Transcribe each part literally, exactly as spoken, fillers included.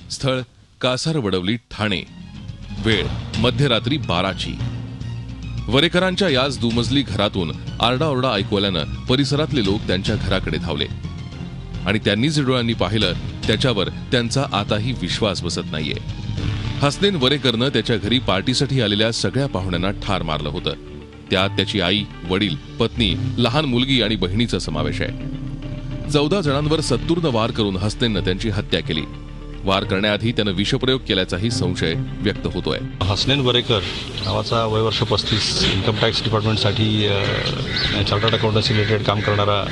स्थळ कासारवडवली, ठाणे. वेळ मध्यरात्री बाराची. वरेकरांच्या याच दुमजली घरातून आरडाओरडा ऐकू आल्यानं परिसरातले लोक त्यांच्या घराकडे धावले आणि त्यांनी जे डोळ्यांनी पाहिलं त्याच्यावर त्यांचा आताही विश्वास बसत नाहीये. हसनैन वरेकरनं त्याच्या घरी पार्टीसाठी आलेल्या सगळ्या पाहुण्यांना ठार मारलं होतं. त्यात त्याची आई, वडील, पत्नी, लहान मुलगी आणि बहिणीचा समावेश आहे. चौदा जणांवर सत्तूरनं वार करून हसनैननं त्यांची हत्या केली. वार करण्याआधी त्यानं विषप्रयोग केल्याचाही संशय व्यक्त होतोय. हसनैन वरेकर नावाचा वय वर्ष पस्तीस इन्कम टॅक्स डिपार्टमेंटसाठी चार्टर्ड अकाउंटन्सी रिलेटेड काम करणारा,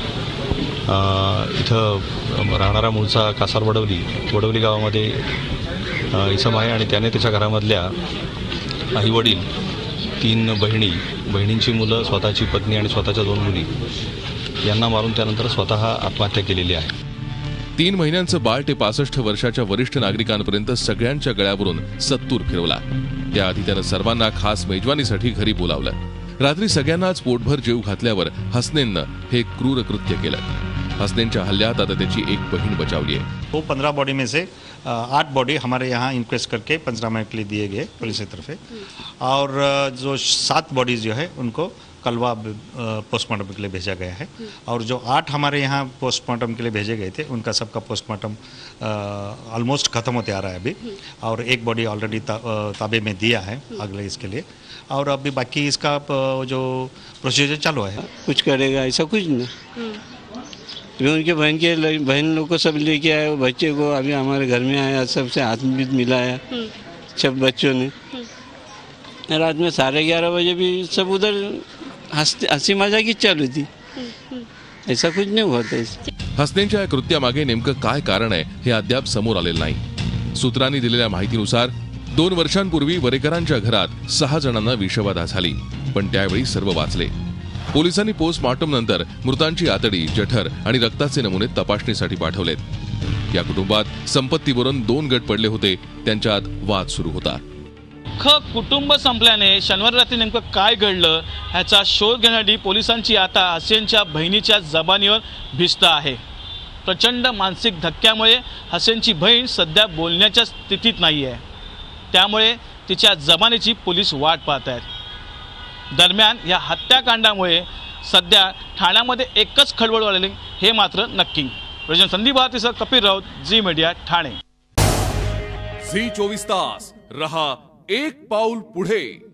इथं राहणारा, मूळचा कासार वडवली वडवली गावामध्ये इसम आहे आणि त्याने त्याच्या घरामधल्या आई वडील, तीन बहिणी, बहिणींची मुलं, स्वतःची पत्नी आणि स्वतःच्या दोन मुली यांना मारून त्यानंतर स्वतः आत्महत्या केलेली आहे. तीन महिन्यांचं बाळ ते पासष्ट वर्षाच्या वरिष्ठ नागरिकांपर्यंत सगळ्यांच्या गळ्यावरून सत्तूर फिरवला. त्याआधी त्यानं सर्वांना खास मेजवानीसाठी घरी बोलावलं. रात्री सगळ्यांनाच पोटभर जेव घातल्यावर हसनैननं हे क्रूर कृत्य केलं. हसनैनच्या हल्ल्यात आता त्याची एक बहीण बचावली आहे. वो पंद्रह बॉडी में से आठ बॉडी हमारे यहाँ इंक्वेस्ट करके पंचनामे के लिए दिए गए पुलिस की तरफ से, और जो सात बॉडीज जो है उनको कलवा पोस्टमार्टम के लिए भेजा गया है. और जो आठ हमारे यहाँ पोस्टमार्टम के लिए भेजे गए थे उनका सबका पोस्टमार्टम ऑलमोस्ट ख़त्म होते आ रहा है अभी, और एक बॉडी ऑलरेडी ता, ताबे में दिया है अगले इसके लिए, और अभी बाकी इसका जो प्रोसीजर चालू है. कुछ करेगा ऐसा कुछ नहीं. मैं उनके बहन के बहन लोग को सब लेके आए, बच्चे को अभी हमारे घर में आया, सबसे हाथ भी मिलाया सब बच्चों ने. रात में साढ़े ग्यारह बजे भी सब उधर हंसी मजाक चालू थी. ऐसा कुछ नहीं हुआ था. हसनैनच्या या कृत्यामागे नेमकं काय कारण आहे हे अद्याप समोर आलेलं नाही. सूत्रांनी दिलेल्या माहितीनुसार दोन वर्षांपूर्वी वरेकरांच्या घरात सहा जणांना विषबाधा झाली, पण त्यावेळी सर्व वाचले. पोलिसांनी पोस्टमॉर्टम नंतर मृतांची आतडी, जठर आणि रक्ताचे नमुने तपासणीसाठी पाठवलेत. या कुटुंबात संपत्तीवरून दोन गट पडले होते. त्यांच्यात वाद सुरू होता. अख्खं कुटुंब संपल्याने शनिवारी रात्री नेमकं काय घडलं ह्याचा शोध घेण्यासाठी पोलिसांची आता हसनैनच्या बहिणीच्या जबानीवर भिस्त आहे. प्रचंड मानसिक धक्क्यामुळे हसनैनची बहीण सध्या बोलण्याच्या स्थितीत नाही आहे. त्यामुळे तिच्या जबानीची पोलीस वाट पाहत आहेत. दरम्यान या हत्याकांडामुळे सध्या ठाण्यामध्ये एकच खळबळ वाढली हे मात्र नक्की. प्रजन संदीप भारतीसह Kapil Raut, Zee media, Thane. Zee चोवीस तास रहा एक पाऊल पुढे.